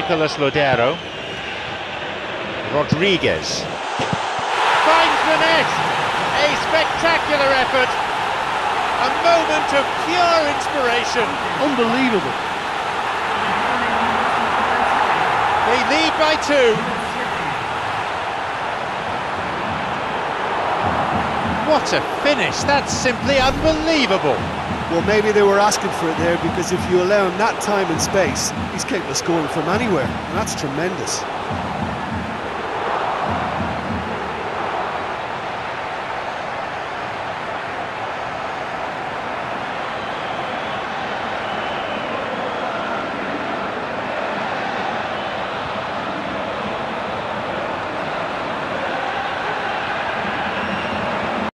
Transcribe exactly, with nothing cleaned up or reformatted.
Nicolas Lodero. Rodriguez finds the net. A spectacular effort. A moment of pure inspiration. Unbelievable. They lead by two. What a finish. That's simply unbelievable. Well, maybe they were asking for it there, because if you allow him that time and space, he's capable of scoring from anywhere, and that's tremendous.